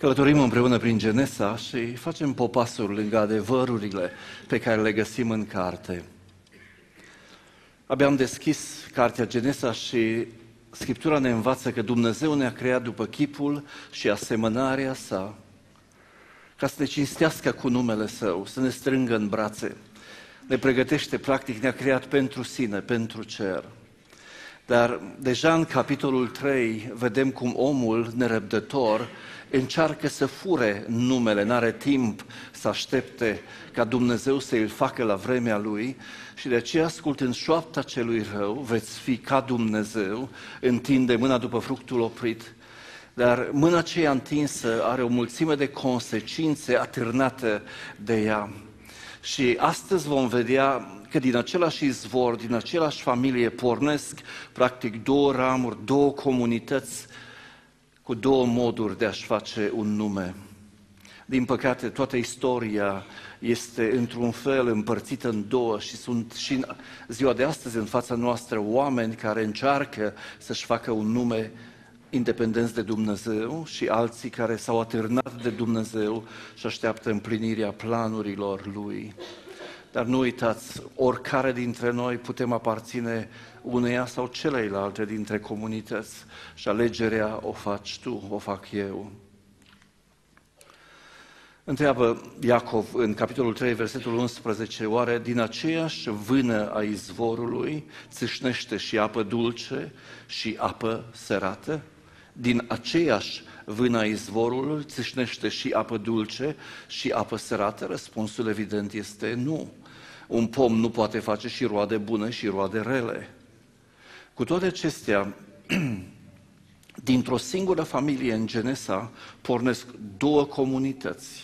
Călătorim împreună prin Genesa și facem popasuri lângă adevărurile pe care le găsim în carte. Abia am deschis cartea Genesa și Scriptura ne învață că Dumnezeu ne-a creat după chipul și asemănarea sa, ca să ne cinstească cu numele Său, să ne strângă în brațe. Ne pregătește, practic, ne-a creat pentru sine, pentru cer. Dar deja în capitolul 3 vedem cum omul nerăbdător încearcă să fure numele, n-are timp să aștepte ca Dumnezeu să îl facă la vremea lui și de aceea, ascultând șoapta celui rău, veți fi ca Dumnezeu, întinde mâna după fructul oprit, dar mâna aceea întinsă are o mulțime de consecințe atârnate de ea. Și astăzi vom vedea că din același izvor, din același familie pornesc practic două ramuri, două comunități cu două moduri de a-și face un nume. Din păcate, toată istoria este într-un fel împărțită în două și sunt și în ziua de astăzi în fața noastră oameni care încearcă să-și facă un nume independenți de Dumnezeu și alții care s-au atârnat de Dumnezeu și așteaptă împlinirea planurilor Lui. Dar nu uitați, oricare dintre noi putem aparține uneia sau celeilalte dintre comunități și alegerea o faci tu, o fac eu. Întreabă Iacov în capitolul 3, versetul 11, oare din aceeași vână a izvorului țâșnește și apă dulce și apă sărată? Din aceeași vână a izvorului țâșnește și apă dulce și apă sărată? Răspunsul evident este nu. Un pom nu poate face și roade bune și roade rele. Cu toate acestea, dintr-o singură familie în Genesa pornesc două comunități.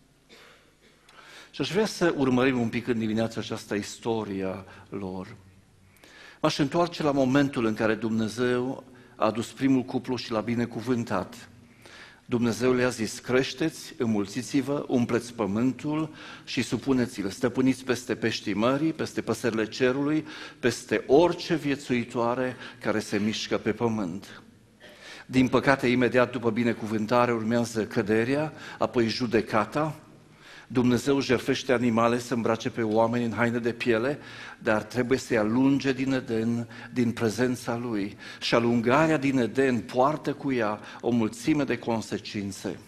Și aș vrea să urmărim un pic în dimineața aceasta istoria lor. M-aș întoarce la momentul în care Dumnezeu a adus primul cuplu și l-a binecuvântat. Dumnezeu le-a zis, creșteți, înmulțiți-vă, umpleți pământul și supuneți-l, stăpâniți peste peștii mării, peste păsările cerului, peste orice viețuitoare care se mișcă pe pământ. Din păcate, imediat după binecuvântare urmează căderea, apoi judecata. Dumnezeu jertfește animale să îmbrace pe oameni în haine de piele, dar trebuie să-i alunge din Eden, din prezența Lui. Și alungarea din Eden poartă cu ea o mulțime de consecințe.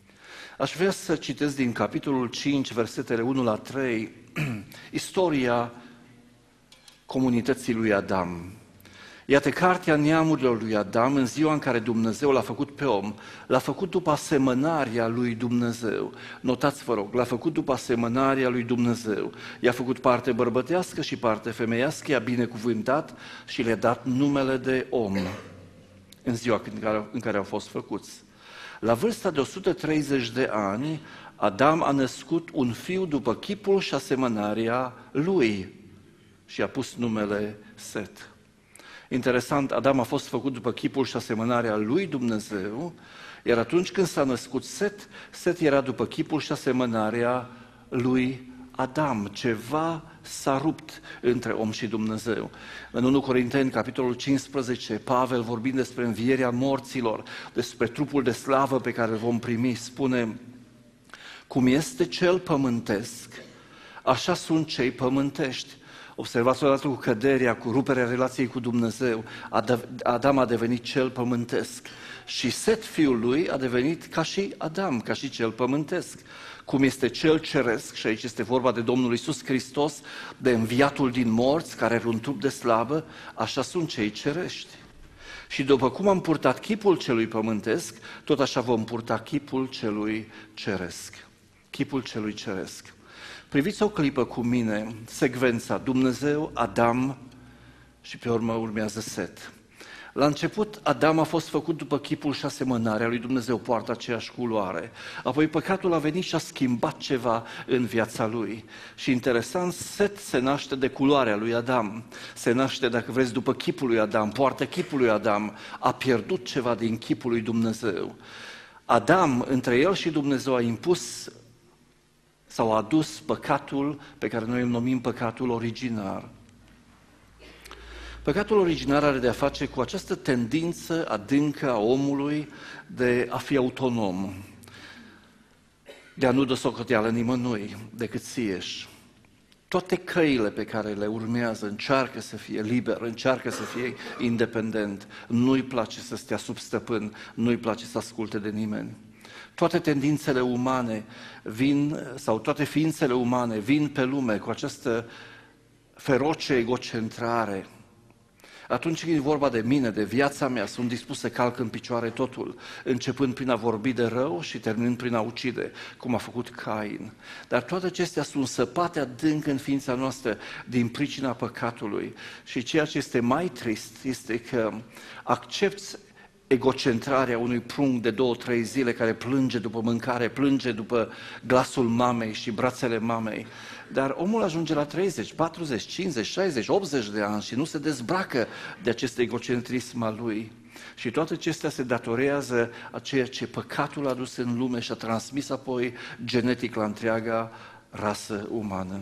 Aș vrea să citesc din capitolul 5, versetele 1 la 3, istoria comunității lui Adam. Iată cartea neamurilor lui Adam în ziua în care Dumnezeu l-a făcut pe om. L-a făcut după asemănarea lui Dumnezeu. Notați, vă rog, l-a făcut după asemănarea lui Dumnezeu. I-a făcut parte bărbătească și parte femeiască, i-a binecuvântat și le-a dat numele de om în ziua în care au fost făcuți. La vârsta de 130 de ani, Adam a născut un fiu după chipul și asemănarea lui și a pus numele Set. Interesant, Adam a fost făcut după chipul și asemănarea lui Dumnezeu, iar atunci când s-a născut Set, Set era după chipul și asemănarea lui Adam. Ceva s-a rupt între om și Dumnezeu. În 1 Corinteni, capitolul 15, Pavel, vorbind despre învierea morților, despre trupul de slavă pe care îl vom primi, spune: cum este cel pământesc, așa sunt cei pământești. Observați odată cu căderea, cu ruperea relației cu Dumnezeu, Adam a devenit cel pământesc și Set, fiul lui, a devenit ca și Adam, ca și cel pământesc. Cum este cel ceresc, și aici este vorba de Domnul Iisus Hristos, de înviatul din morți, care are un trup de slavă, așa sunt cei cerești. Și după cum am purtat chipul celui pământesc, tot așa vom purta chipul celui ceresc. Chipul celui ceresc. Priviți o clipă cu mine, secvența Dumnezeu, Adam și pe urmă urmează Set. La început, Adam a fost făcut după chipul și asemănarea lui Dumnezeu, poartă aceeași culoare. Apoi păcatul a venit și a schimbat ceva în viața lui. Și interesant, Set se naște de culoarea lui Adam. Se naște, dacă vreți, după chipul lui Adam, poartă chipul lui Adam. A pierdut ceva din chipul lui Dumnezeu. Adam, între el și Dumnezeu, a impus sau a adus păcatul pe care noi îl numim păcatul originar. Păcatul originar are de-a face cu această tendință adâncă a omului de a fi autonom. de a nu dă socoteală nimănui decât sieși. Toate căile pe care le urmează încearcă să fie liber, încearcă să fie independent. Nu-i place să stea sub stăpân, nu-i place să asculte de nimeni. Toate tendințele umane vin, sau toate ființele umane vin pe lume cu această feroce egocentrare. Atunci când e vorba de mine, de viața mea, sunt dispus să calc în picioare totul, începând prin a vorbi de rău și terminând prin a ucide, cum a făcut Cain. Dar toate acestea sunt săpate adânc în ființa noastră din pricina păcatului. Și ceea ce este mai trist este că accepți egocentrarea unui prunc de 2-3 zile care plânge după mâncare, plânge după glasul mamei și brațele mamei. Dar omul ajunge la 30, 40, 50, 60, 80 de ani și nu se dezbracă de acest egocentrism al lui. Și toate acestea se datorează a ceea ce păcatul a adus în lume și a transmis apoi genetic la întreaga rasă umană.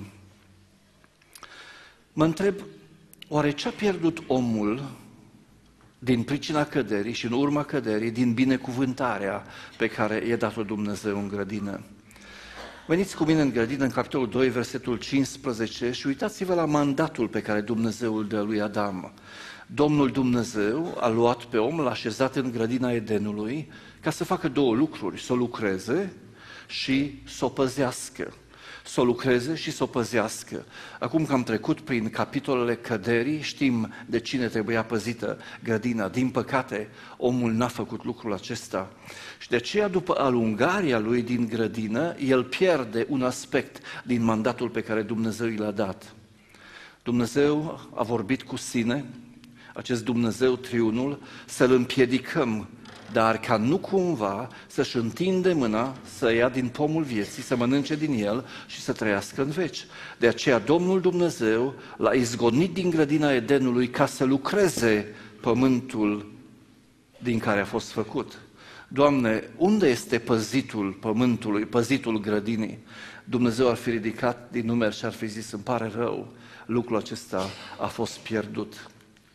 Mă întreb, oare ce a pierdut omul din pricina căderii și în urma căderii, din binecuvântarea pe care i-a dat-o Dumnezeu în grădină? Veniți cu mine în grădină, în capitolul 2, versetul 15 și uitați-vă la mandatul pe care Dumnezeu îl dă lui Adam. Domnul Dumnezeu a luat pe om, l-a așezat în grădina Edenului ca să facă două lucruri, să o lucreze și să o păzească. Să o lucreze și să o păzească. Acum că am trecut prin capitolele căderii, știm de cine trebuia păzită grădina. Din păcate, omul n-a făcut lucrul acesta. Și de aceea, după alungarea lui din grădină, el pierde un aspect din mandatul pe care Dumnezeu i l-a dat. Dumnezeu a vorbit cu sine, acest Dumnezeu triunul, să-l împiedicăm, dar ca nu cumva să-și întinde mâna, să ia din pomul vieții, să mănânce din el și să trăiască în veci. De aceea Domnul Dumnezeu l-a izgonit din grădina Edenului ca să lucreze pământul din care a fost făcut. Doamne, unde este păzitul pământului, păzitul grădinii? Dumnezeu ar fi ridicat din numeri și ar fi zis, îmi pare rău, lucrul acesta a fost pierdut.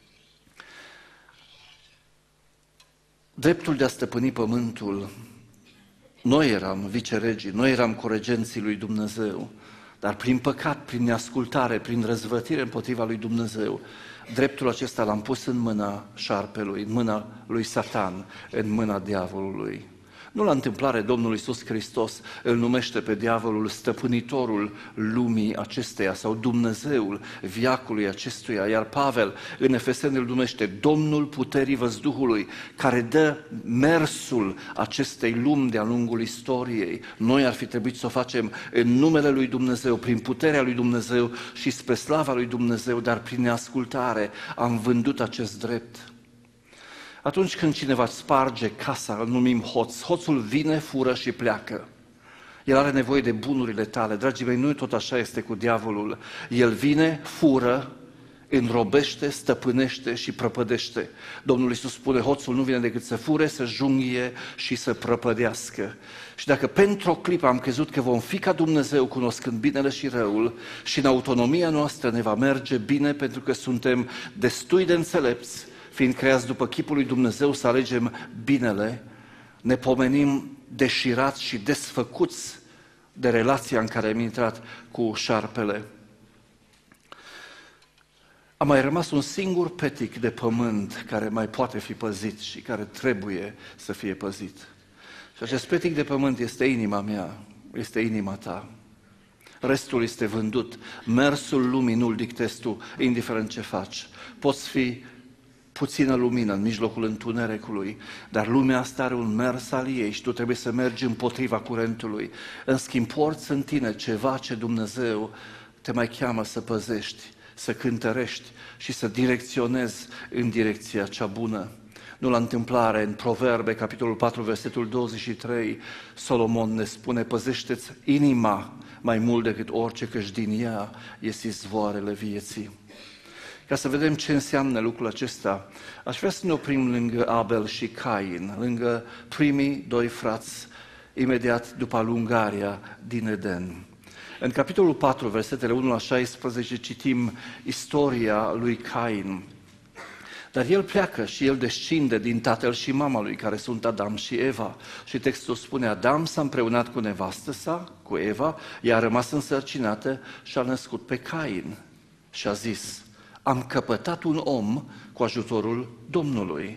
Dreptul de a stăpâni pământul, noi eram viceregii, noi eram coregenții lui Dumnezeu, dar prin păcat, prin neascultare, prin răzvătire împotriva lui Dumnezeu, dreptul acesta l-am pus în mâna șarpelui, în mâna lui Satan, în mâna diavolului. Nu la întâmplare Domnul Iisus Hristos îl numește pe diavolul stăpânitorul lumii acesteia sau Dumnezeul veacului acestuia, iar Pavel în Efeseni îl numește Domnul puterii văzduhului, care dă mersul acestei lumi de-a lungul istoriei. Noi ar fi trebuit să o facem în numele lui Dumnezeu, prin puterea lui Dumnezeu și spre slava lui Dumnezeu, dar prin neascultare am vândut acest drept. Atunci când cineva îți sparge casa, îl numim hoț, hoțul vine, fură și pleacă. El are nevoie de bunurile tale. Dragii mei, nu tot așa este cu diavolul. El vine, fură, înrobește, stăpânește și prăpădește. Domnul Iisus spune, hoțul nu vine decât să fure, să junghie și să prăpădească. Și dacă pentru o clipă am crezut că vom fi ca Dumnezeu, cunoscând binele și răul, și în autonomia noastră ne va merge bine pentru că suntem destui de înțelepți, fiind creați după chipul lui Dumnezeu să alegem binele, ne pomenim deșirați și desfăcuți de relația în care am intrat cu șarpele. A mai rămas un singur petic de pământ care mai poate fi păzit și care trebuie să fie păzit. Și acest petic de pământ este inima mea, este inima ta. Restul este vândut. Mersul lumii nu-l dictezi tu, indiferent ce faci. Poți fi puțină lumină în mijlocul întunericului, dar lumea asta are un mers al ei și tu trebuie să mergi împotriva curentului. În schimb, porți în tine ceva ce Dumnezeu te mai cheamă să păzești, să cântărești și să direcționezi în direcția cea bună. Nu la întâmplare, în Proverbe, capitolul 4, versetul 23, Solomon ne spune, păzește-ți inima mai mult decât orice, căci din ea ies izvoarele vieții. Ca să vedem ce înseamnă lucrul acesta, aș vrea să ne oprim lângă Abel și Cain, lângă primii doi frați, imediat după alungarea din Eden. În capitolul 4, versetele 1 la 16, citim istoria lui Cain. Dar el pleacă și el descinde din tatăl și mama lui, care sunt Adam și Eva. Și textul spune, Adam s-a împreunat cu nevastă sa, cu Eva, ea a rămas însărcinată și a născut pe Cain. Și a zis, am căpătat un om cu ajutorul Domnului.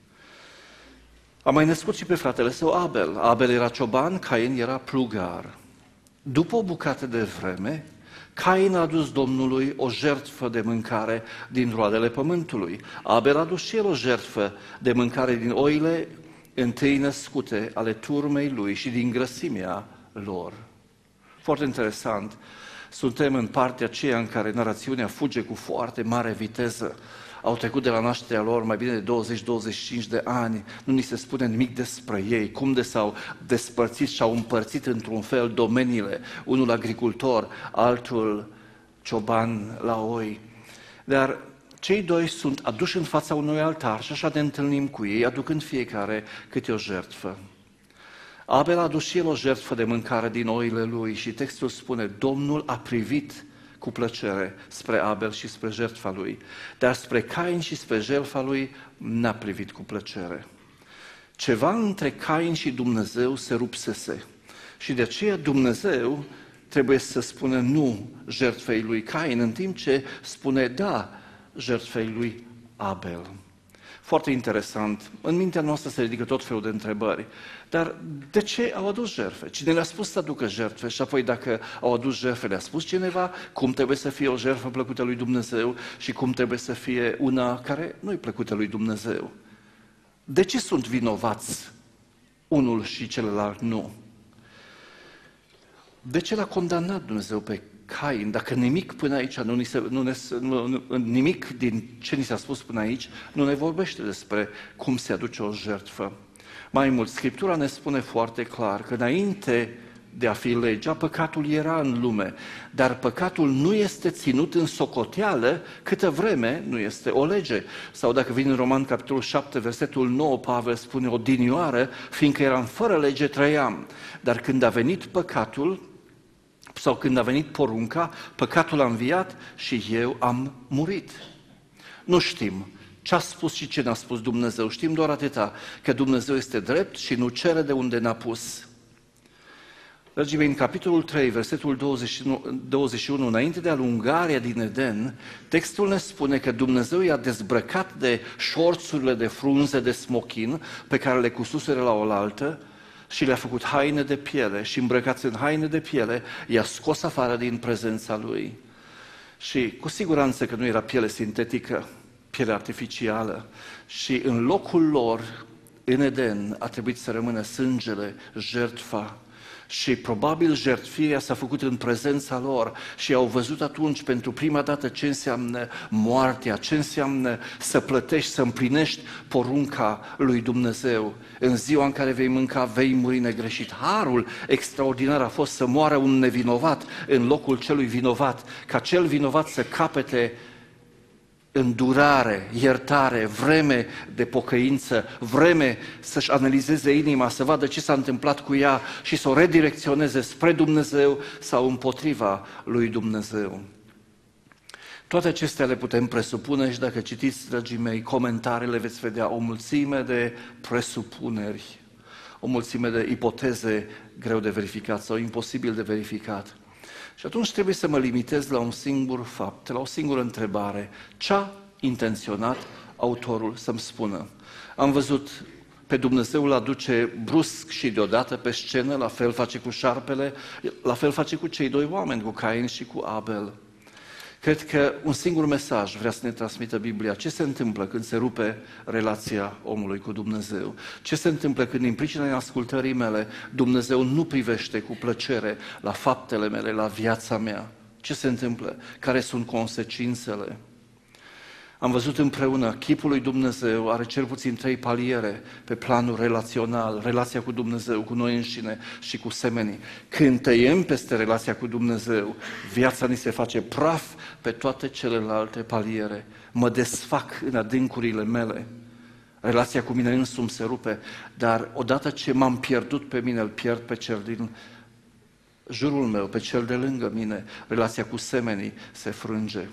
A mai născut și pe fratele său Abel. Abel era cioban, Cain era plugar. După o bucată de vreme, Cain a adus Domnului o jertfă de mâncare din roadele pământului. Abel a adus și el o jertfă de mâncare din oile întâi născute ale turmei lui și din grăsimea lor. Foarte interesant. Suntem în partea aceea în care narațiunea fuge cu foarte mare viteză. Au trecut de la nașterea lor mai bine de 20-25 de ani, nu ni se spune nimic despre ei, cum de s-au despărțit și au împărțit într-un fel domeniile, unul agricultor, altul cioban la oi. Dar cei doi sunt aduși în fața unui altar și așa ne întâlnim cu ei, aducând fiecare câte o jertfă. Abel a adus și el o jertfă de mâncare din oile lui și textul spune, Domnul a privit cu plăcere spre Abel și spre jertfa lui, dar spre Cain și spre jertfa lui n-a privit cu plăcere. Ceva între Cain și Dumnezeu se rupsese și de aceea Dumnezeu trebuie să spună nu jertfei lui Cain, în timp ce spune da jertfei lui Abel. Foarte interesant. În mintea noastră se ridică tot felul de întrebări. Dar de ce au adus jertfe? Cine le-a spus să aducă jertfe? Și apoi dacă au adus jertfe, le-a spus cineva cum trebuie să fie o jertfă plăcută lui Dumnezeu și cum trebuie să fie una care nu-i plăcută lui Dumnezeu? De ce sunt vinovați unul și celălalt nu? De ce l-a condamnat Dumnezeu pe Cain, dacă nimic până aici, nimic din ce ni s-a spus până aici, nu ne vorbește despre cum se aduce o jertfă. Mai mult, Scriptura ne spune foarte clar că înainte de a fi legea, păcatul era în lume, dar păcatul nu este ținut în socoteală câtă vreme nu este o lege. Sau dacă vine în Roman, capitolul 7, versetul 9, Pavel spune, odinioară, fiindcă eram fără lege, trăiam. Dar când a venit păcatul, sau când a venit porunca, păcatul a înviat și eu am murit. Nu știm ce a spus și ce n-a spus Dumnezeu, știm doar atâta, că Dumnezeu este drept și nu cere de unde n-a pus. Dragii mei, în capitolul 3, versetul 21, înainte de alungarea din Eden, textul ne spune că Dumnezeu i-a dezbrăcat de șorțurile de frunze de smochin pe care le cususeră la oaltă și le-a făcut haine de piele și îmbrăcați în haine de piele, i-a scos afară din prezența lui. Și cu siguranță că nu era piele sintetică, piele artificială și în locul lor, în Eden, a trebuit să rămână sângele, jertfa. Și probabil jertfirea s-a făcut în prezența lor și au văzut atunci pentru prima dată ce înseamnă moartea, ce înseamnă să plătești, să împlinești porunca lui Dumnezeu. În ziua în care vei mânca, vei muri negreșit. Harul extraordinar a fost să moară un nevinovat în locul celui vinovat, ca cel vinovat să capete îndurare, iertare, vreme de pocăință, vreme să-și analizeze inima, să vadă ce s-a întâmplat cu ea și să o redirecționeze spre Dumnezeu sau împotriva lui Dumnezeu. Toate acestea le putem presupune și dacă citiți, dragii mei, comentariile, veți vedea o mulțime de presupuneri, o mulțime de ipoteze greu de verificat sau imposibil de verificat. Și atunci trebuie să mă limitez la un singur fapt, la o singură întrebare. Ce-a intenționat autorul să-mi spună? Am văzut pe Dumnezeu îl aduce brusc și deodată pe scenă, la fel face cu șarpele, la fel face cu cei doi oameni, cu Cain și cu Abel. Cred că un singur mesaj vrea să ne transmită Biblia. Ce se întâmplă când se rupe relația omului cu Dumnezeu? Ce se întâmplă când din pricina ascultării mele Dumnezeu nu privește cu plăcere la faptele mele, la viața mea? Ce se întâmplă? Care sunt consecințele? Am văzut împreună, chipul lui Dumnezeu are cel puțin 3 paliere pe planul relațional, relația cu Dumnezeu, cu noi înșine și cu semenii. Când tăiem peste relația cu Dumnezeu, viața ni se face praf pe toate celelalte paliere. Mă desfac în adâncurile mele. Relația cu mine însumi se rupe, dar odată ce m-am pierdut pe mine, îl pierd pe cel din jurul meu, pe cel de lângă mine. Relația cu semenii se frânge.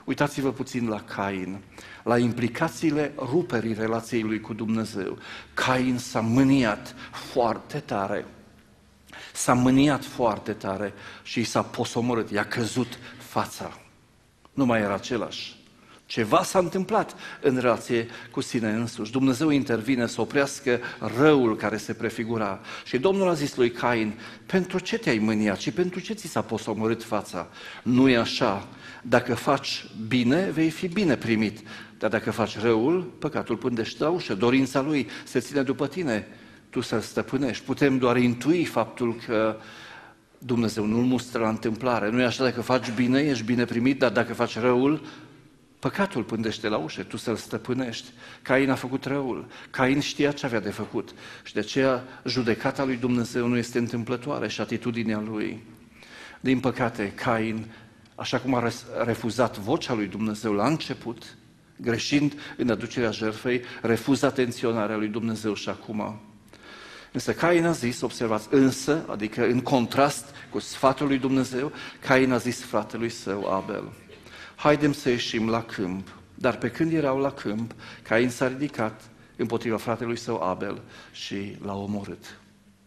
Uitați-vă puțin la Cain, la implicațiile ruperii relației lui cu Dumnezeu. Cain s-a mâniat foarte tare. S-a mâniat foarte tare și s-a posomorât, i-a căzut fața. Nu mai era același. Ceva s-a întâmplat în relație cu sine însuși. Dumnezeu intervine să oprească răul care se prefigura. Și Domnul a zis lui Cain, pentru ce te-ai mâniat și pentru ce ți s-a posomorât fața? Nu e așa. Dacă faci bine, vei fi bine primit. Dar dacă faci răul, păcatul pândește la ușă. Dorința lui se ține după tine. Tu să-l stăpânești. Putem doar intui faptul că Dumnezeu nu-l mustră la întâmplare. Nu e așa, dacă faci bine, ești bine primit, dar dacă faci răul, păcatul pândește la ușă, tu să-l stăpânești. Cain a făcut răul. Cain știa ce avea de făcut. Și de aceea judecata lui Dumnezeu nu este întâmplătoare și atitudinea lui. Din păcate, Cain, așa cum a refuzat vocea lui Dumnezeu la început, greșind în aducerea jertfei, refuză atenționarea lui Dumnezeu și acum. Însă Cain a zis, observați, adică în contrast cu sfatul lui Dumnezeu, Cain a zis fratelui său Abel, haidem să ieșim la câmp. Dar pe când erau la câmp, Cain s-a ridicat împotriva fratelui său Abel și l-a omorât.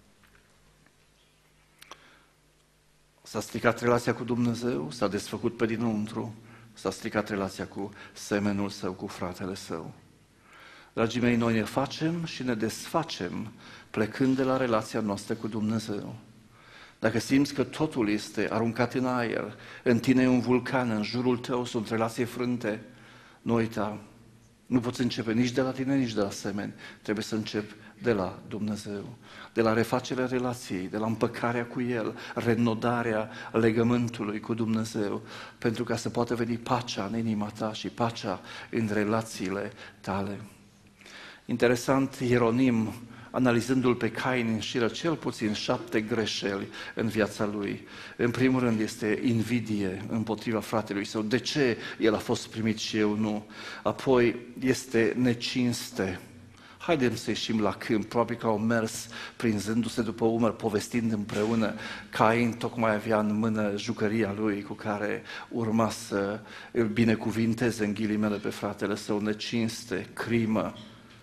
S-a stricat relația cu Dumnezeu, s-a desfăcut pe dinăuntru, s-a stricat relația cu semenul său, cu fratele său. Dragii mei, noi ne facem și ne desfacem plecând de la relația noastră cu Dumnezeu. Dacă simți că totul este aruncat în aer, în tine e un vulcan, în jurul tău sunt relații frânte, nu uita, nu poți începe nici de la tine, nici de la semeni. Trebuie să începi de la Dumnezeu, de la refacerea relației, de la împăcarea cu El, renodarea legământului cu Dumnezeu, pentru ca să poată veni pacea în inima ta și pacea în relațiile tale. Interesant, Ieronim, analizându-l pe Cain, înșiră cel puțin 7 greșeli în viața lui. În primul rând este invidie împotriva fratelui său. De ce el a fost primit și eu nu? Apoi este necinste. Haidem să ieșim la câmp, probabil că au mers prinzându-se după umăr, povestind împreună. Cain tocmai avea în mână jucăria lui cu care urma să îl binecuvinteze în ghilimele pe fratele său. Necinste, crimă.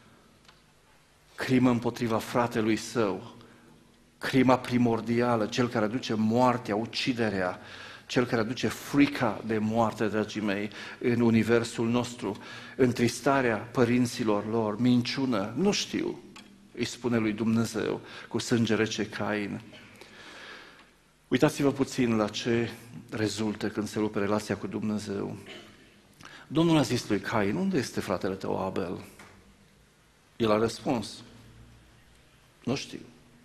Crimă împotriva fratelui său, crima primordială, cel care aduce moartea, uciderea, cel care aduce frica de moarte, dragii mei, în universul nostru, întristarea părinților lor, minciună, nu știu, îi spune lui Dumnezeu cu sânge rece Cain. Uitați-vă puțin la ce rezultă când se rupe relația cu Dumnezeu. Domnul a zis lui Cain, unde este fratele tău Abel? El a răspuns, nu știu.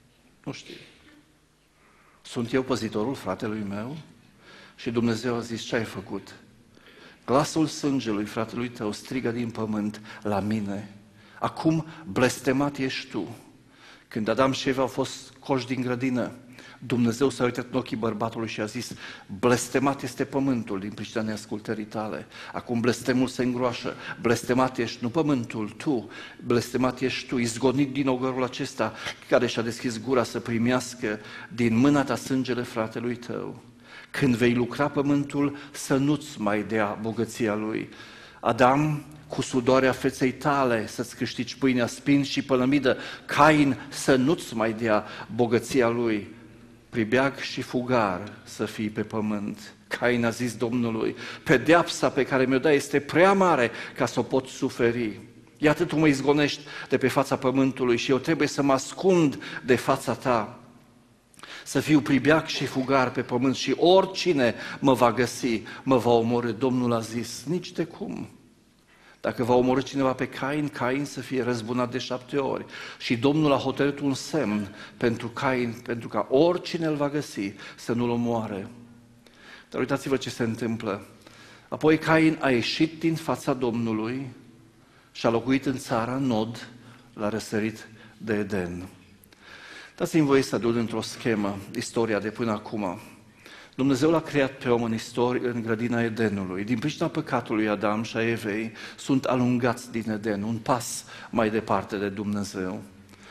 Sunt eu păzitorul fratelui meu? Și Dumnezeu a zis, ce ai făcut? Glasul sângelui fratelui tău strigă din pământ la mine. Acum blestemat ești tu. Când Adam și Eva au fost coși din grădină, Dumnezeu s-a uitat în ochii bărbatului și a zis, blestemat este pământul din pricina neascultării tale. Acum blestemul se îngroașă, blestemat ești, nu pământul, tu, blestemat ești tu, izgonit din ogorul acesta care și-a deschis gura să primească din mâna ta sângele fratelui tău. Când vei lucra pământul, să nu-ți mai dea bogăția lui. Adam, cu sudoarea feței tale să-ți câștigi pâinea, spin și pălămidă. Cain, să nu-ți mai dea bogăția lui. Pribeag și fugar să fii pe pământ. Cain a zis Domnului, pedeapsa pe care mi-o dai este prea mare ca să o pot suferi. Iată tu mă izgonești de pe fața pământului și eu trebuie să mă ascund de fața ta. Să fiu pribeag și fugar pe pământ și oricine mă va găsi, mă va omorî. Domnul a zis, nici de cum. Dacă va omorî cineva pe Cain, Cain să fie răzbunat de 7 ori. Și Domnul a hotărât un semn pentru Cain, pentru ca oricine îl va găsi să nu-l omoare. Dar uitați-vă ce se întâmplă. Apoi Cain a ieșit din fața Domnului și a locuit în țara Nod, la răsărit de Eden. Dați-mi voie să adun într-o schemă istoria de până acum. Dumnezeu l-a creat pe om în grădina Edenului. Din pricina păcatului Adam și a Evei sunt alungați din Eden, un pas mai departe de Dumnezeu.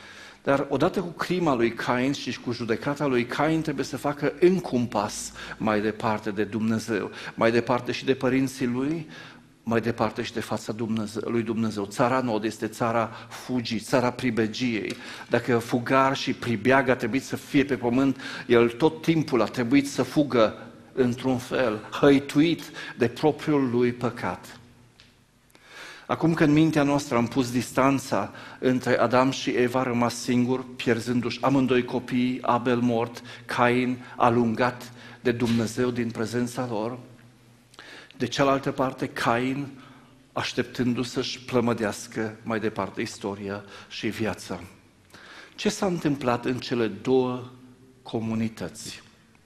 Dar odată cu crima lui Cain și cu judecata lui Cain trebuie să facă încă un pas mai departe de Dumnezeu, mai departe și de părinții lui, mai departe și de fața lui Dumnezeu. Țara Nod este țara fugii, țara pribegiei. Dacă fugar și pribeag a trebuit să fie pe pământ, el tot timpul a trebuit să fugă într-un fel, hăituit de propriul lui păcat. Acum că în mintea noastră am pus distanța între Adam și Eva, a rămas singur, pierzându-și amândoi copiii, Abel mort, Cain alungat de Dumnezeu din prezența lor, de cealaltă parte Cain așteptându-se să-și plămădească mai departe istoria și viața. Ce s-a întâmplat în cele două comunități?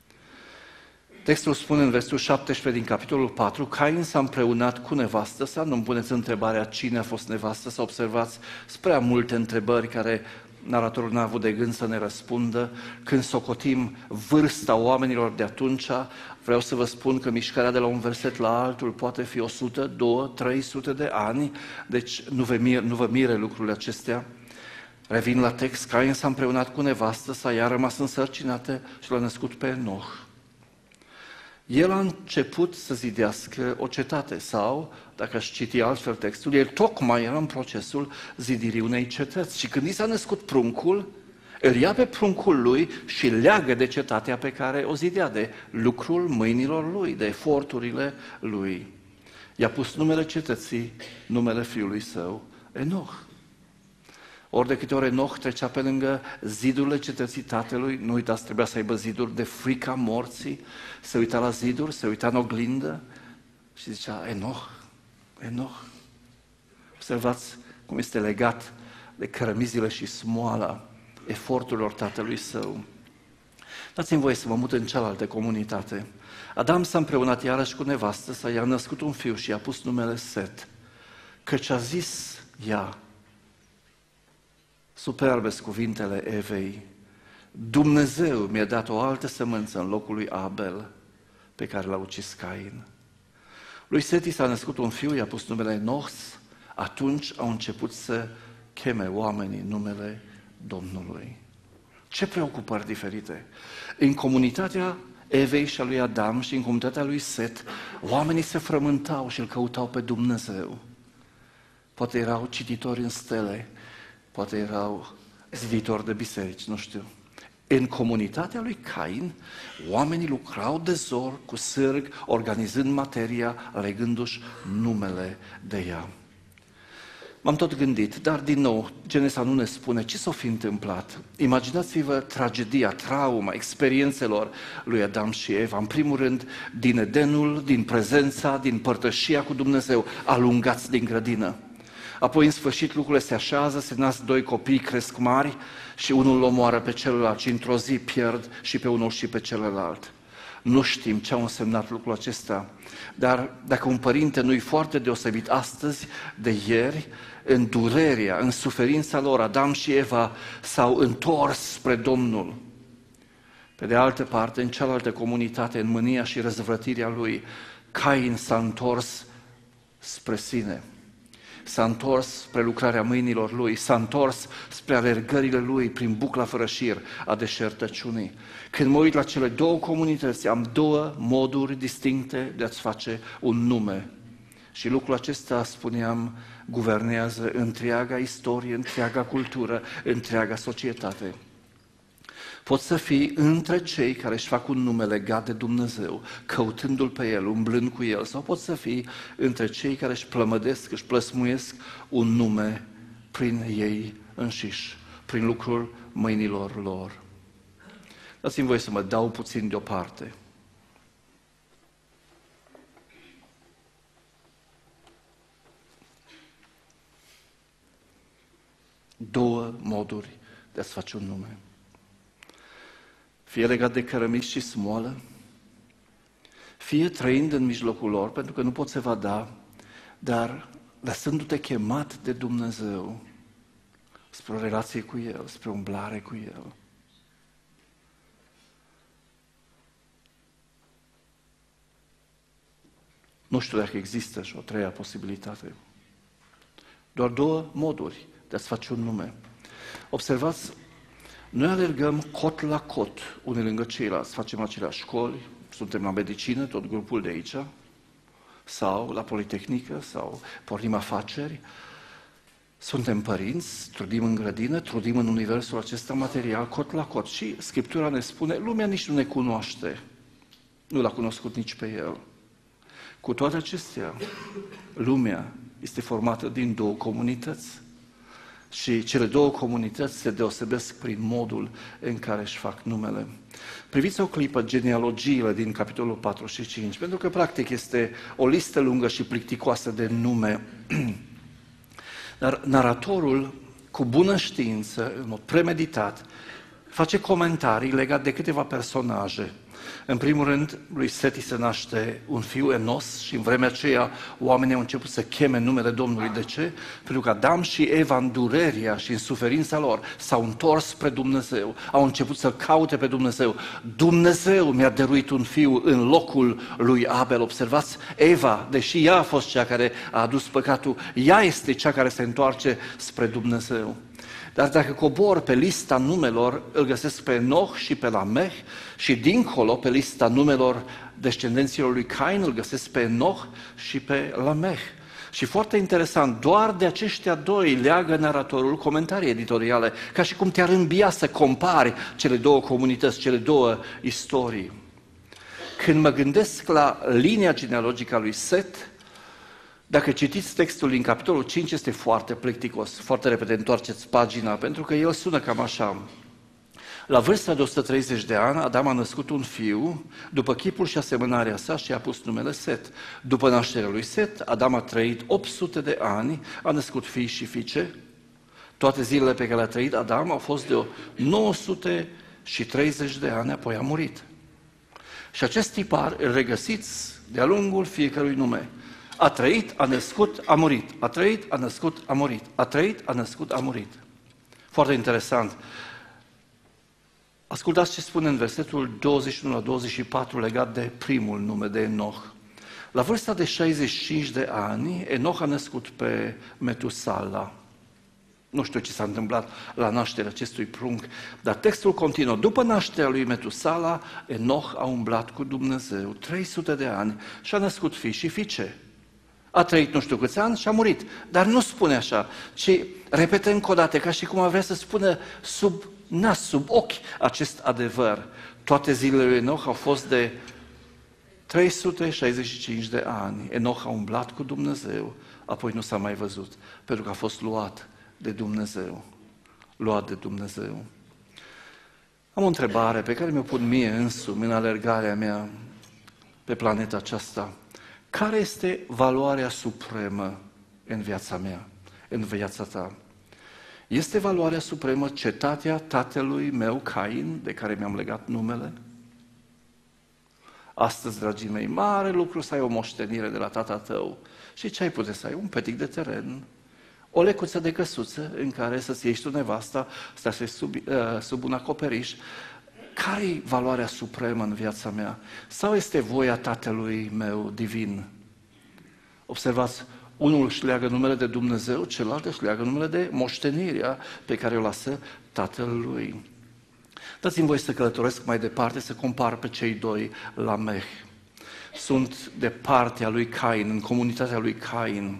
Textul spune în versetul 17 din capitolul 4, Cain s-a împreunat cu nevastă sa, nu-mi puneți întrebarea cine a fost nevastă, să observați spre multe întrebări care naratorul n-a avut de gând să ne răspundă. Când socotim vârsta oamenilor de atunci, vreau să vă spun că mișcarea de la un verset la altul poate fi 100, 200, 300 de ani, deci nu vă mire lucrurile acestea. Revin la text, Cain s-a împreunat cu nevastă sa, ea a rămas însărcinată și l-a născut pe Enoch. El a început să zidească o cetate sau, dacă aș citi altfel textul, el tocmai era în procesul zidirii unei cetăți. Și când i s-a născut pruncul, îl ia pe pruncul lui și leagă de cetatea pe care o zidea, de lucrul mâinilor lui, de eforturile lui. I-a pus numele cetății, numele fiului său, Enoch. Ori de câte ori Enoch trecea pe lângă zidurile cetății tatălui, nu uitați, trebuia să aibă ziduri de frica morții, se uita la ziduri, se uita în oglindă și zicea, Enoch. Observați cum este legat de cărămizile și smoala eforturilor tatălui său. Dați-mi voie să mă mut în cealaltă comunitate. Adam s-a împreunat iarăși cu nevastă sa, i-a născut un fiu și i-a pus numele Set, căci a zis ea, superbe-s cuvintele Evei, Dumnezeu mi-a dat o altă sămânță în locul lui Abel, pe care l-a ucis Cain. Lui Seti s-a născut un fiu, i-a pus numele Nos, atunci au început să cheme oamenii numele Domnului. Ce preocupări diferite! În comunitatea Evei și a lui Adam și în comunitatea lui Set, oamenii se frământau și îl căutau pe Dumnezeu. Poate erau cititori în stele, poate erau ziditori de biserici, nu știu. În comunitatea lui Cain, oamenii lucrau de zor, cu sârg, organizând materia, legându-și numele de ea. M-am tot gândit, dar din nou, Genesa nu ne spune ce s-a fi întâmplat. Imaginați-vă tragedia, trauma, experiențelor lui Adam și Eva. În primul rând, din Edenul, din prezența, din părtășia cu Dumnezeu, alungați din grădină. Apoi, în sfârșit, lucrurile se așează, se nasc doi copii, cresc mari și unul îl omoară pe celălalt și într-o zi pierd și pe unul și pe celălalt. Nu știm ce au însemnat lucrul acesta, dar dacă un părinte nu-i foarte deosebit astăzi de ieri, în durerea, în suferința lor, Adam și Eva s-au întors spre Domnul. Pe de altă parte, în cealaltă comunitate, în mânia și răzvrătirea lui, Cain s-a întors spre sine. S-a întors spre lucrarea mâinilor lui, s-a întors spre alergările lui prin bucla fără șir a deșertăciunii. Când mă uit la cele două comunități, am două moduri distincte de a-ți face un nume. Și lucrul acesta, spuneam, guvernează întreaga istorie, întreaga cultură, întreaga societate. Poți să fii între cei care își fac un nume legat de Dumnezeu, căutându-L pe El, umblând cu El, sau poți să fii între cei care își plămădesc, își plăsmuiesc un nume prin ei înșiși, prin lucrul mâinilor lor. Dați-mi voie să mă dau puțin deoparte. Două moduri de a-ți face un nume. Fie legat de cărămizi și smoală, fie trăind în mijlocul lor, pentru că nu poți evada, dar lăsându-te chemat de Dumnezeu spre o relație cu El, spre o umblare cu El. Nu știu dacă există și o treia posibilitate. Doar două moduri de a-ți face un nume. Observați Noi alergăm cot la cot, unii lângă ceilalți, facem aceleași școli, suntem la medicină, tot grupul de aici, sau la Politehnică, sau pornim afaceri, suntem părinți, trudim în grădină, trudim în universul acesta material, cot la cot. Și Scriptura ne spune, lumea nici nu ne cunoaște, nu l-a cunoscut nici pe El. Cu toate acestea, lumea este formată din două comunități și cele două comunități se deosebesc prin modul în care își fac numele. Priviți o clipă genealogiile din capitolul 4 și 5, pentru că practic este o listă lungă și plicticoasă de nume. Dar naratorul, cu bună știință, în mod premeditat, face comentarii legate de câteva personaje. În primul rând, lui Seti se naște un fiu, Enos, și în vremea aceea oamenii au început să cheme numele Domnului. De ce? Pentru că Adam și Eva, în durerea și în suferința lor, s-au întors spre Dumnezeu, au început să caute pe Dumnezeu. Dumnezeu mi-a dăruit un fiu în locul lui Abel. Observați, Eva, deși ea a fost cea care a adus păcatul, ea este cea care se întoarce spre Dumnezeu. Dar dacă cobor pe lista numelor, îl găsesc pe Enoch și pe Lameh și dincolo pe lista numelor descendenților lui Cain îl găsesc pe Enoch și pe Lameh. Și foarte interesant, doar de aceștia doi leagă naratorul comentarii editoriale, ca și cum te-ar îmbia să compari cele două comunități, cele două istorii. Când mă gândesc la linia genealogică a lui Set, dacă citiți textul din capitolul 5, este foarte plicticos, foarte repede întoarceți pagina, pentru că el sună cam așa. La vârsta de 130 de ani, Adam a născut un fiu, după chipul și asemănarea sa și a pus numele Set. După nașterea lui Set, Adam a trăit 800 de ani, a născut fii și fiice. Toate zilele pe care le-a trăit Adam au fost de 930 de ani, apoi a murit. Și acest tipar îl regăsiți de-a lungul fiecărui nume. A trăit, a născut, a murit. A trăit, a născut, a murit. A trăit, a născut, a murit. Foarte interesant. Ascultați ce spune în versetul 21 la 24 legat de primul nume, de Enoch. La vârsta de 65 de ani, Enoch a născut pe Metusala. Nu știu ce s-a întâmplat la nașterea acestui prunc, dar textul continuă. După nașterea lui Metusala, Enoch a umblat cu Dumnezeu 300 de ani și a născut fii și fiice. A trăit nu știu câți ani și a murit. Dar nu spune așa, ci repetă încă o dată, ca și cum ar vrea să spună sub nas, sub ochi acest adevăr. Toate zilele lui Enoch au fost de 365 de ani. Enoch a umblat cu Dumnezeu, apoi nu s-a mai văzut, pentru că a fost luat de Dumnezeu. Luat de Dumnezeu. Am o întrebare pe care mi-o pun mie însumi în alergarea mea pe planeta aceasta. Care este valoarea supremă în viața mea, în viața ta? Este valoarea supremă cetatea tatălui meu, Cain, de care mi-am legat numele? Astăzi, dragii mei, mare lucru să ai o moștenire de la tata tău. Și ce ai putea să ai? Un petic de teren, o lecuță de căsuță în care să-ți ieși tu nevasta, să te sub un acoperiș. Care-i valoarea supremă în viața mea? Sau este voia Tatălui meu divin? Observați, unul își leagă numele de Dumnezeu, celălalt își leagă numele de moștenirea pe care o lasă Tatălui. Dați-mi voi să călătoresc mai departe, să compar pe cei doi Lameh. Sunt de partea lui Cain, în comunitatea lui Cain.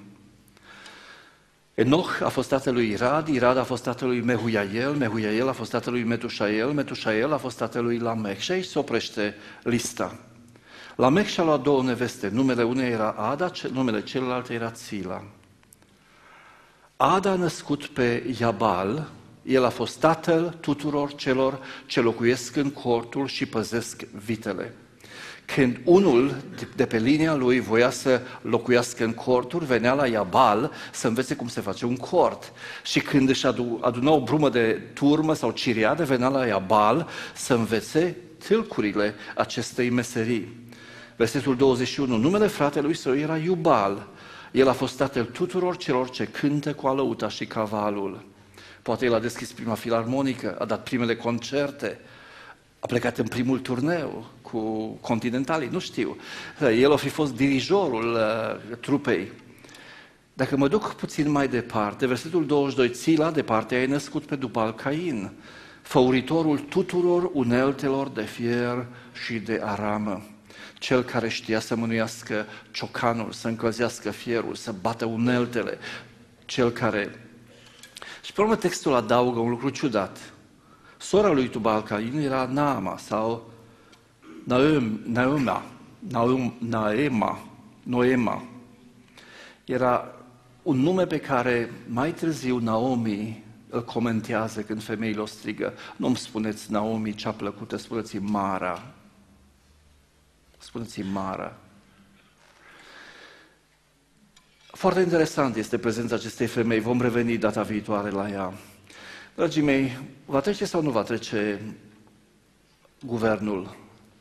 Enoch a fost tatăl lui Irad, Irad a fost tatăl lui Mehuiael, Mehuiael a fost tatăl lui Metușael, Metușael a fost tatăl lui Lameh. Și aici se oprește lista. Lameh și-a luat două neveste, numele uneia era Ada, numele celălalt era Țila. Ada a născut pe Iabal, el a fost tatăl tuturor celor ce locuiesc în cortul și păzesc vitele. Când unul de pe linia lui voia să locuiască în corturi, venea la Iabal să învețe cum se face un cort. Și când își aduna o brumă de turmă sau ciriadă, venea la Iabal să învețe tâlcurile acestei meserii. Versetul 21, numele fratelui său era Iubal. El a fost tatăl tuturor celor ce cântă cu alăuta și cavalul. Poate el a deschis prima filarmonică, a dat primele concerte, a plecat în primul turneu cu continentalii, nu știu. El a fi fost dirijorul trupei. Dacă mă duc puțin mai departe, versetul 22, Țila, de partea ei născut pe Dubal Cain. făuritorul tuturor uneltelor de fier și de aramă, cel care știa să mânuiască ciocanul, să încălzească fierul, să bată uneltele, cel care... Și pe urmă textul adaugă un lucru ciudat. Sora lui Tubal-Cain era Naama sau Noema. Era un nume pe care mai târziu Naomi îl comentează când femeile o strigă. Nu-mi spuneți Naomi cea plăcută, spuneți-i Mara. Spuneți-i Mara. Foarte interesant este prezența acestei femei. Vom reveni data viitoare la ea. Dragii mei, va trece sau nu va trece guvernul?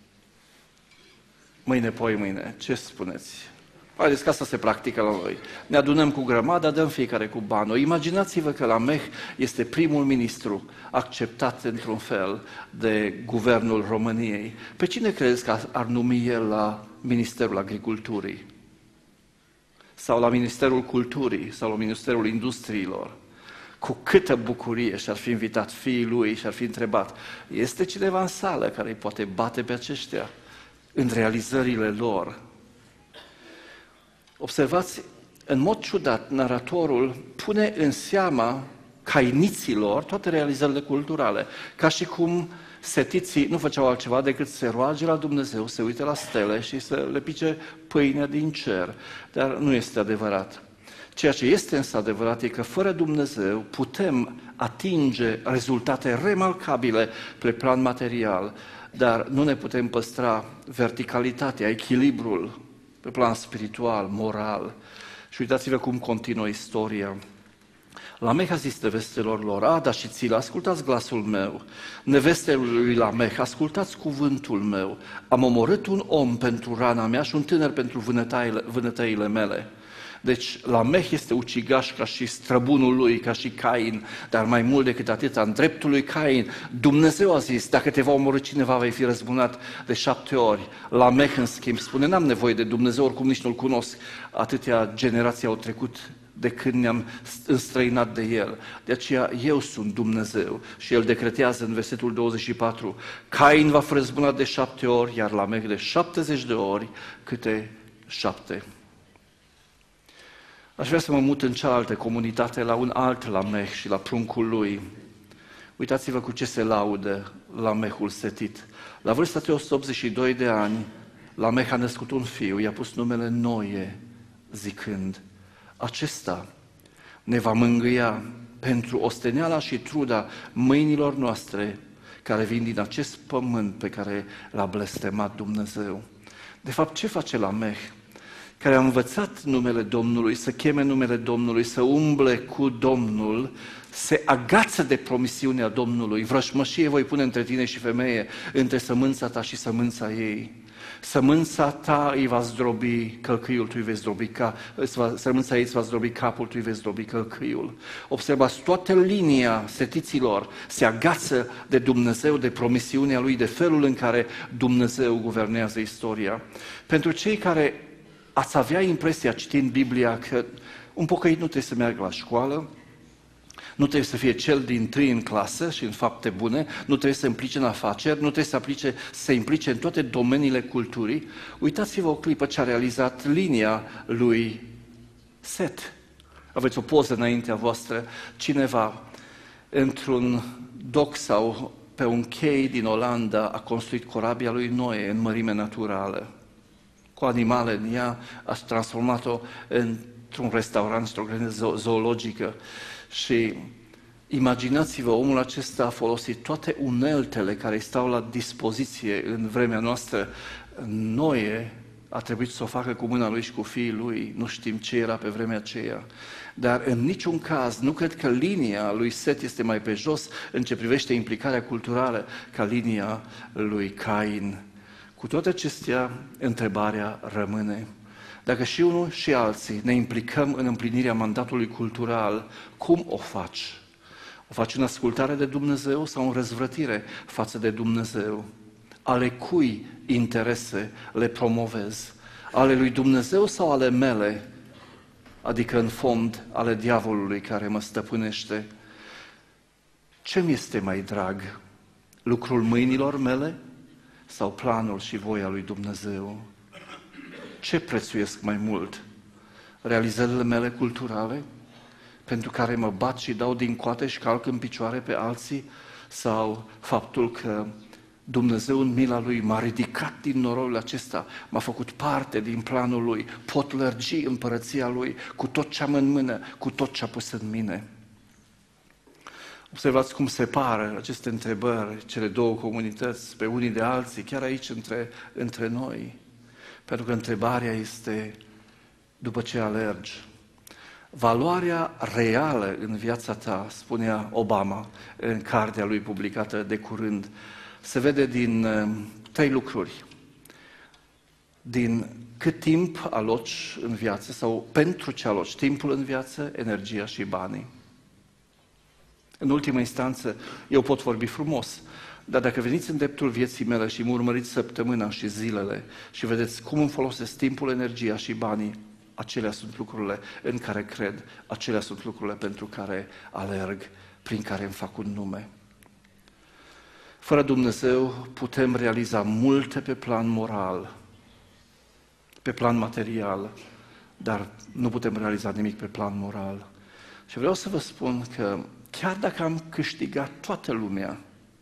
Mâine, poimâine. Ce spuneți? Haideți că asta se practică la noi. Ne adunăm cu grămada, dăm fiecare cu banul. Imaginați-vă că Lameh este primul ministru acceptat într-un fel de guvernul României. Pe cine credeți că ar numi el la Ministerul Agriculturii? Sau la Ministerul Culturii? Sau la Ministerul Industriilor? Cu câtă bucurie și-ar fi invitat fiii lui și-ar fi întrebat, este cineva în sală care îi poate bate pe aceștia în realizările lor? Observați, în mod ciudat, naratorul pune în seama cainiților toate realizările culturale, ca și cum setiții nu făceau altceva decât să se roage la Dumnezeu, să uite la stele și să le pice pâinea din cer. Dar nu este adevărat. Ceea ce este însă adevărat e că fără Dumnezeu putem atinge rezultate remarcabile pe plan material, dar nu ne putem păstra verticalitatea, echilibrul pe plan spiritual, moral. Și uitați-vă cum continuă istoria. Lameh a zis nevestelor lor, Ada și Țila, ascultați glasul meu. Nevestele lui Lameh, ascultați cuvântul meu. Am omorât un om pentru rana mea și un tânăr pentru vânătăile mele. Deci Lameh este ucigaș ca și străbunul lui, ca și Cain, dar mai mult decât atât, în dreptul lui Cain, Dumnezeu a zis, dacă te va omorî cineva, vei fi răzbunat de 7 ori. Lameh, în schimb, spune, n-am nevoie de Dumnezeu, oricum nici nu-L cunosc. Atâtea generații au trecut de când ne-am înstrăinat de El. De aceea eu sunt Dumnezeu. Și El decretează în versetul 24, Cain va fi răzbunat de 7 ori, iar Lameh de 70 de ori, câte 7. Aș vrea să mă mut în cealaltă comunitate, la un alt Lameh și la pruncul lui. Uitați-vă cu ce se laudă Lamehul setit. La vârsta de 182 de ani, Lameh a născut un fiu, i-a pus numele Noe, zicând, acesta ne va mângâia pentru osteneala și truda mâinilor noastre care vin din acest pământ pe care l-a blestemat Dumnezeu. De fapt, ce face Lameh? Care a învățat numele Domnului, să cheme numele Domnului, să umble cu Domnul, se agață de promisiunea Domnului. Vrășmășie voi pune între tine și femeie, între sămânța ta și sămânța ei. Sămânța ta îi va zdrobi călcâiul, tu îi vei zdrobi sămânța ei îți va zdrobi capul, tu îi vei zdrobi călcâiul. Observați, toată linia setiților se agață de Dumnezeu, de promisiunea Lui, de felul în care Dumnezeu guvernează istoria. Pentru cei care ați avea impresia, citind Biblia, că un pocăit nu trebuie să meargă la școală, nu trebuie să fie cel dintâi în clasă și în fapte bune, nu trebuie să se implice în afaceri, nu trebuie să se implice în toate domeniile culturii. Uitați-vă o clipă ce a realizat linia lui Set. Aveți o poză înaintea voastră, cineva într-un doc sau pe un chei din Olanda a construit corabia lui Noe în mărime naturală, cu animale în ea, a transformat-o într-un restaurant, într-o grădină zoologică. Și imaginați-vă, omul acesta a folosit toate uneltele care stau la dispoziție în vremea noastră. Noe a trebuit să o facă cu mâna lui și cu fiii lui, nu știm ce era pe vremea aceea. Dar în niciun caz, nu cred că linia lui Set este mai pe jos în ce privește implicarea culturală ca linia lui Cain. Cu toate acestea, întrebarea rămâne. Dacă și unul și alții ne implicăm în împlinirea mandatului cultural, cum o faci? O faci în ascultare de Dumnezeu sau în răzvrătire față de Dumnezeu? Ale cui interese le promovezi? Ale lui Dumnezeu sau ale mele? Adică, în fond, ale diavolului care mă stăpânește. ce mi este mai drag? Lucrul mâinilor mele sau planul și voia lui Dumnezeu? Ce prețuiesc mai mult? Realizările mele culturale, pentru care mă bat și dau din coate și calc în picioare pe alții, sau faptul că Dumnezeu în mila Lui m-a ridicat din noroiul acesta, m-a făcut parte din planul Lui, pot lărgi împărăția Lui cu tot ce am în mână, cu tot ce a pus în mine. Observați cum separă aceste întrebări, cele două comunități, pe unii de alții, chiar aici între noi. Pentru că întrebarea este, după ce alergi, valoarea reală în viața ta, spunea Obama în cartea lui publicată de curând, se vede din 3 lucruri. Din cât timp aloci în viață sau pentru ce aloci timpul în viață, energia și banii. În ultimă instanță, eu pot vorbi frumos, dar dacă veniți în dreptul vieții mele și mă urmăriți săptămâna și zilele și vedeți cum îmi folosesc timpul, energia și banii, acelea sunt lucrurile în care cred, acelea sunt lucrurile pentru care alerg, prin care îmi fac un nume. Fără Dumnezeu putem realiza multe pe plan moral, pe plan material, dar nu putem realiza nimic pe plan moral. Și vreau să vă spun că chiar dacă am câștigat toată lumea,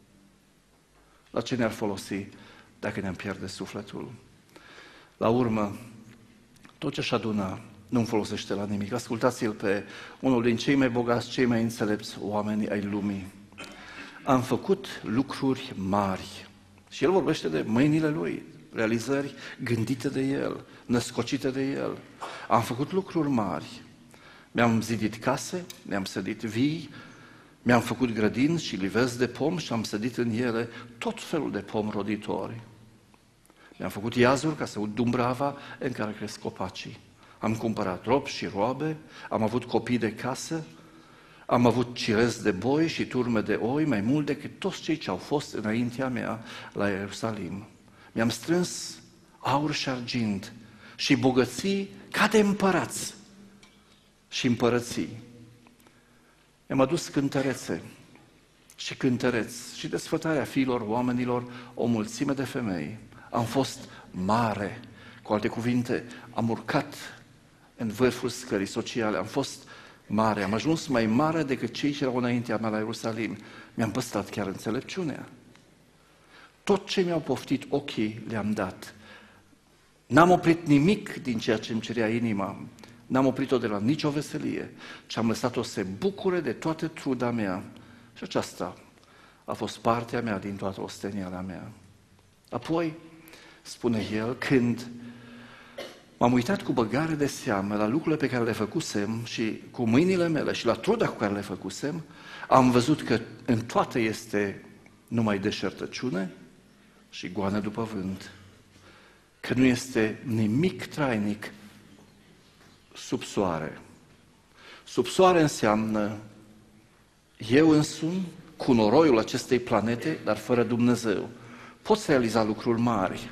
la ce ne-ar folosi dacă ne-am pierde sufletul? La urmă, tot ce-și adună nu-mi folosește la nimic. Ascultați-l pe unul din cei mai bogați, cei mai înțelepți oameni ai lumii. Am făcut lucruri mari. Și el vorbește de mâinile lui, realizări gândite de el, născocite de el. Am făcut lucruri mari. Mi-am zidit case, mi-am sădit vii, mi-am făcut grădini și livezi de pom și am sădit în ele tot felul de pom roditori. Mi-am făcut iazuri ca să ud dumbrava în care cresc copacii. Am cumpărat robi și roabe, am avut copii de casă, am avut cirezi de boi și turme de oi mai mult decât toți cei ce au fost înaintea mea la Ierusalim. Mi-am strâns aur și argint și bogății ca de împărați și împărății. Mi-am adus cântărețe și cântăreți și desfătarea fiilor oamenilor, o mulțime de femei. Am fost mare, cu alte cuvinte, am urcat în vârful scării sociale, am fost mare, am ajuns mai mare decât cei ce erau înaintea mea la Ierusalim. Mi-am păstrat chiar înțelepciunea. Tot ce mi-au poftit ochii le-am dat. N-am oprit nimic din ceea ce îmi cerea inima, n-am oprit-o de la nicio veselie, ci am lăsat-o să se bucure de toată truda mea. Și aceasta a fost partea mea din toată osteniala mea. Apoi, spune el, când m-am uitat cu băgare de seamă la lucrurile pe care le făcusem și cu mâinile mele și la truda cu care le făcusem, am văzut că în toate este numai deșertăciune și goană după vânt. Că nu este nimic trainic sub soare. Sub soare înseamnă eu însumi, cu noroiul acestei planete, dar fără Dumnezeu. Poți realiza lucruri mari.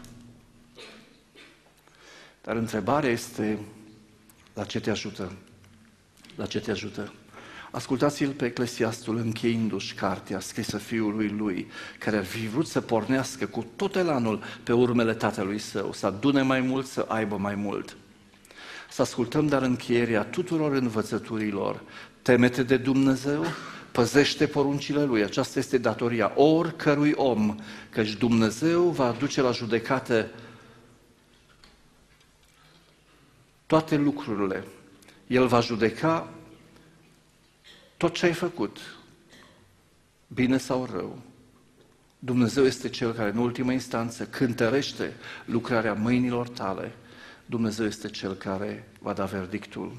Dar întrebarea este, la ce te ajută? La ce te ajută? Ascultați-l pe Eclesiastul încheindu-și cartea scrisă fiului lui, care ar fi vrut să pornească cu tot elanul pe urmele tatălui său, să adune mai mult, să aibă mai mult. Să ascultăm dar încheierea tuturor învățăturilor. Teme-te de Dumnezeu, păzește poruncile Lui. Aceasta este datoria oricărui om, căci Dumnezeu va aduce la judecată toate lucrurile. El va judeca tot ce ai făcut, bine sau rău. Dumnezeu este Cel care în ultimă instanță cântărește lucrarea mâinilor tale. Dumnezeu este Cel care va da verdictul.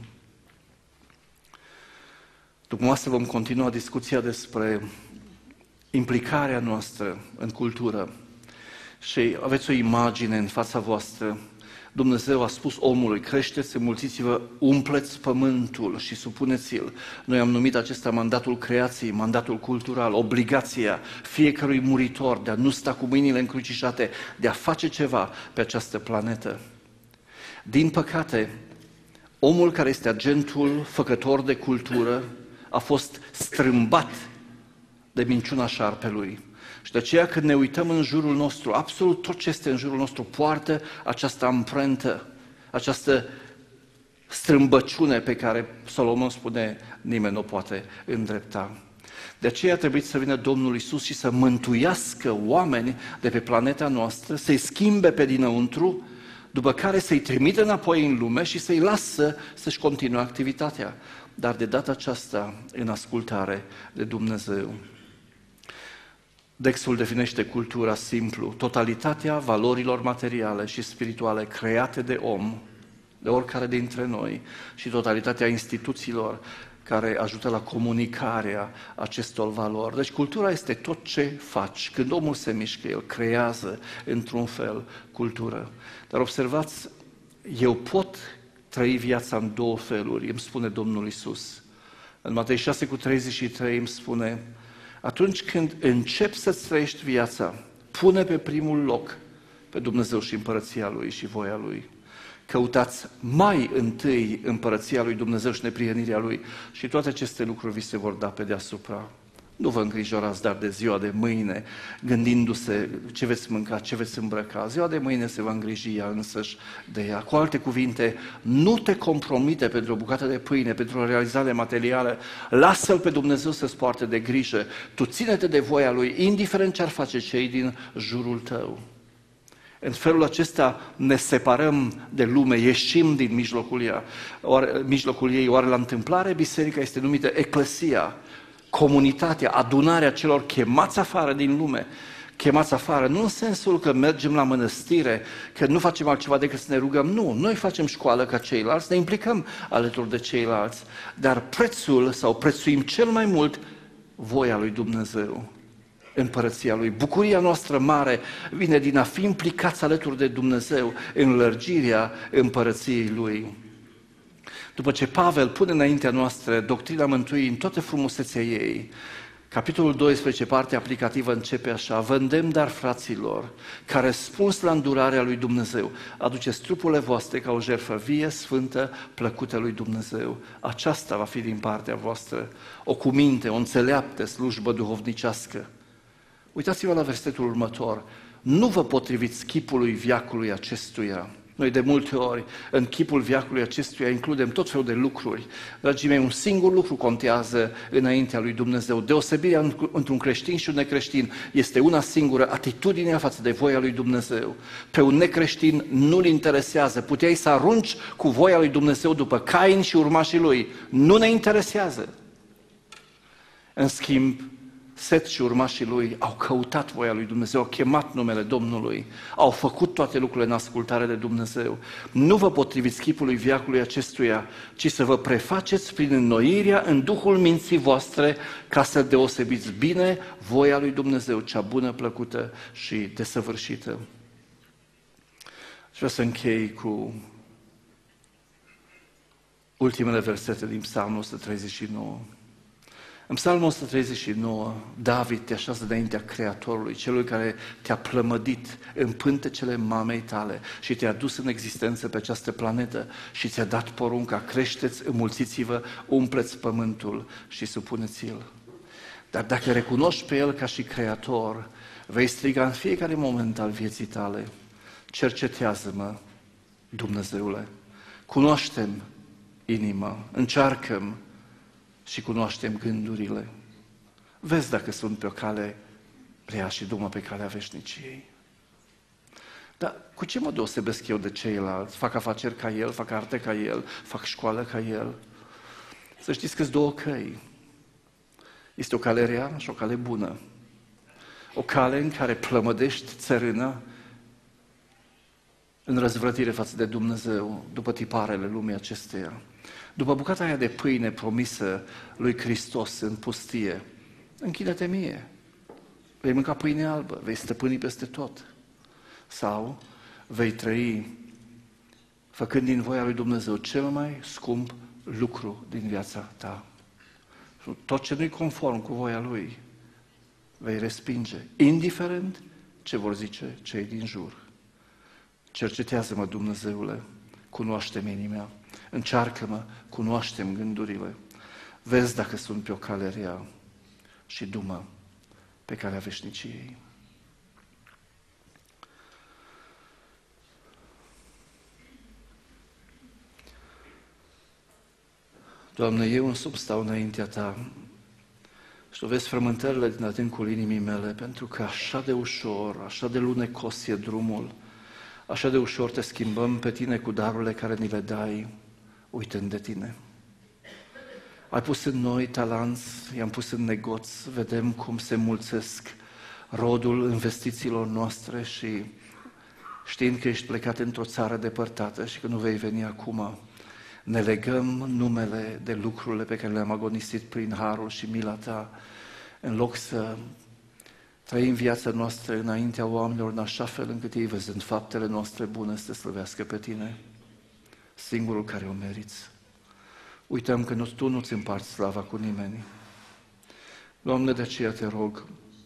După masă vom continua discuția despre implicarea noastră în cultură. Și aveți o imagine în fața voastră. Dumnezeu a spus omului, creșteți, înmulțiți-vă, umpleți pământul și supuneți-l. Noi am numit acesta mandatul creației, mandatul cultural, obligația fiecărui muritor de a nu sta cu mâinile încrucișate, de a face ceva pe această planetă. Din păcate, omul care este agentul făcător de cultură a fost strâmbat de minciuna șarpelui. Și de aceea când ne uităm în jurul nostru, absolut tot ce este în jurul nostru poartă această amprentă, această strâmbăciune pe care Solomon spune nimeni nu o poate îndrepta. De aceea trebuie să vină Domnul Iisus și să mântuiască oameni de pe planeta noastră, să-i schimbe pe dinăuntru, după care să-i trimită înapoi în lume și să-i lasă să-și continue activitatea. Dar de data aceasta în ascultare de Dumnezeu. Textul definește cultura simplu, totalitatea valorilor materiale și spirituale create de om, de oricare dintre noi, și totalitatea instituțiilor care ajută la comunicarea acestor valori. Deci cultura este tot ce faci. Când omul se mișcă, el creează într-un fel cultură. Dar observați, eu pot trăi viața în două feluri, îmi spune Domnul Iisus. În Matei 6:33 îmi spune: atunci când începi să-ți trăiești viața, pune pe primul loc pe Dumnezeu și împărăția Lui și voia Lui. Căutați mai întâi împărăția Lui Dumnezeu și neprihănirea Lui și toate aceste lucruri vi se vor da pe deasupra. Nu vă îngrijorați dar de ziua de mâine, gândindu-se ce veți mânca, ce veți îmbrăca. Ziua de mâine se va îngriji ea însăși de ea. Cu alte cuvinte, nu te compromite pentru o bucată de pâine, pentru o realizare materială. Lasă-L pe Dumnezeu să-ți poarte de grijă. Tu ține-te de voia Lui, indiferent ce ar face cei din jurul tău. În felul acesta ne separăm de lume, ieșim din mijlocul ei. Oare la întâmplare biserica este numită eclesia, comunitatea, adunarea celor chemați afară din lume. Chemați afară, nu în sensul că mergem la mănăstire, că nu facem altceva decât să ne rugăm, nu, noi facem școală ca ceilalți, ne implicăm alături de ceilalți, dar prețul sau prețuim cel mai mult voia lui Dumnezeu, împărăția Lui. Bucuria noastră mare vine din a fi implicați alături de Dumnezeu în lărgirea împărăției Lui. După ce Pavel pune înaintea noastră doctrina mântuirii în toată frumusețea ei, capitolul 12, partea aplicativă, începe așa: vă îndemn, dar, fraților, ca răspuns la îndurarea lui Dumnezeu, aduceți trupurile voastre ca o jertfă vie, sfântă, plăcută lui Dumnezeu. Aceasta va fi din partea voastră o cuminte, o înțeleaptă slujbă duhovnicească. Uitați-vă la versetul următor: nu vă potriviți chipului veacului acestuia. Noi de multe ori în chipul veacului acestuia includem tot felul de lucruri. Dragii mei, un singur lucru contează înaintea lui Dumnezeu. Deosebirea între un creștin și un necreștin este una singură: atitudinea față de voia lui Dumnezeu. Pe un necreștin nu-l interesează. Puteai să arunci cu voia lui Dumnezeu după Cain și urmașii lui. Nu ne interesează. În schimb, Set și urmașii lui au căutat voia lui Dumnezeu, au chemat numele Domnului, au făcut toate lucrurile în ascultare de Dumnezeu. Nu vă potriviți chipului veacului acestuia, ci să vă prefaceți prin înnoirea în Duhul minții voastre, ca să deosebiți bine voia lui Dumnezeu, cea bună, plăcută și desăvârșită. Și vreau să închei cu ultimele versete din Psalmul 139. În Psalmul 139, David te așează înaintea Creatorului, celui care te-a plămădit în pântecele mamei tale și te-a dus în existență pe această planetă și ți-a dat porunca: creșteți, înmulțiți-vă, umpleți pământul și supuneți-l. Dar dacă recunoști pe El ca și Creator, vei striga în fiecare moment al vieții tale: cercetează-mă, Dumnezeule, cunoaște-mi inima, încearcă-mi și cunoaștem gândurile. Vezi dacă sunt pe o cale rea și dumă pe calea veșniciei. Dar cu ce mă deosebesc eu de ceilalți? Fac afaceri ca el, fac arte ca el, fac școală ca el? Să știți că sunt două căi. Este o cale rea și o cale bună. O cale în care plămădești țărână în răzvrătire față de Dumnezeu, după tiparele lumii acesteia. După bucata aia de pâine promisă lui Hristos în pustie: închide-te mie, vei mânca pâine albă, vei stăpâni peste tot. Sau vei trăi făcând din voia lui Dumnezeu cel mai scump lucru din viața ta. Tot ce nu-i conform cu voia Lui vei respinge, indiferent ce vor zice cei din jur. Cercetează-mă, Dumnezeule, cunoaște-mi inima, încearcă-mă, cunoaște-mi gândurile, vezi dacă sunt pe o cale rea și du-mă pe calea veșniciei. Doamne, eu însumi stau înaintea Ta și Tu vezi frământările din adâncul inimii mele, pentru că așa de ușor, așa de lunecos e drumul, așa de ușor Te schimbăm pe Tine cu darurile care ni le dai, uitând de Tine. Ai pus în noi talanți, i-am pus în negoț, vedem cum se mulțesc rodul investițiilor noastre și știind că ești plecat într-o țară depărtată și că nu vei veni acum, ne legăm numele de lucrurile pe care le-am agonisit prin harul și mila Ta, în loc să trăim viața noastră înaintea oamenilor în așa fel încât ei, văzând faptele noastre bune, să te slăvească pe Tine, singurul care o meriți. Uităm că Tu nu-ți împarți slava cu nimeni. Doamne, de aceea Te rog,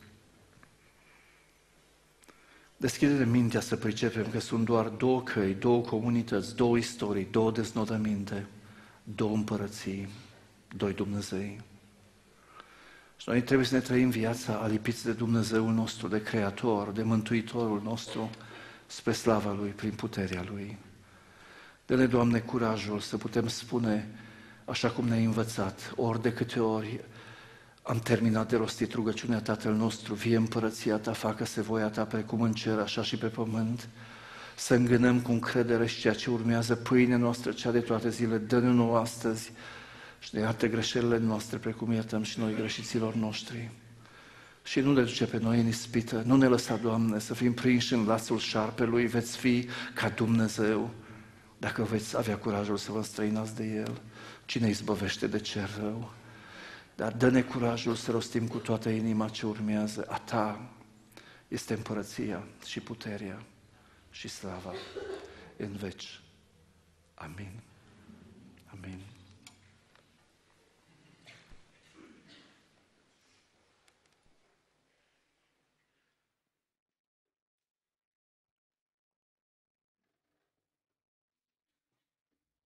deschide-ne mintea să pricepem că sunt doar două căi, două comunități, două istorii, două deznodăminte, două împărății, doi Dumnezei. Și noi trebuie să ne trăim viața alipiți de Dumnezeul nostru, de Creator, de Mântuitorul nostru, spre slava Lui, prin puterea Lui. Dă-ne, Doamne, curajul să putem spune, așa cum ne-ai învățat, ori de câte ori am terminat de rostit rugăciunea Tatăl nostru, vie împărăția Ta, facă-se voia Ta precum în cer, așa și pe pământ, să îngânăm cu încredere și ceea ce urmează, pâinea noastră, cea de toate zile, dă-ne nouă astăzi și ne iartă greșelile noastre, precum iertăm și noi greșiților noștri. Și nu le duce pe noi în ispită, nu ne lăsa, Doamne, să fim prinși în lațul șarpelui, veți fi ca Dumnezeu, dacă veți avea curajul să vă înstrăinați de El. Cine izbăvește de cer rău? Dar dă-ne curajul să rostim cu toată inima ce urmează. A Ta este împărăția și puterea și slava în veci. Amin. Amin.